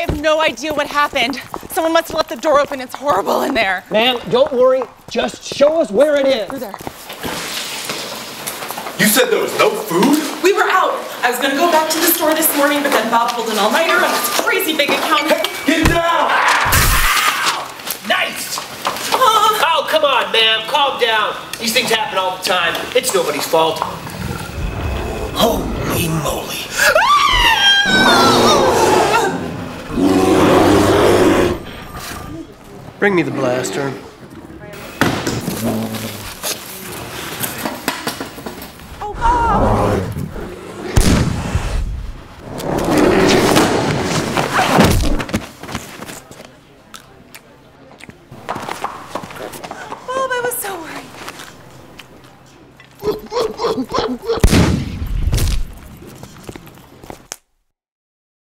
have no idea what happened. Someone must have left the door open. It's horrible in there. Ma'am, don't worry. Just show us where it is. Through there. You said there was no food? We were out. I was gonna go back to the store this morning, but then Bob pulled an all-nighter on this crazy big account. Get down! Nice! Oh, come on, ma'am. Calm down. These things happen all the time. It's nobody's fault. Holy moly. Bring me the blaster.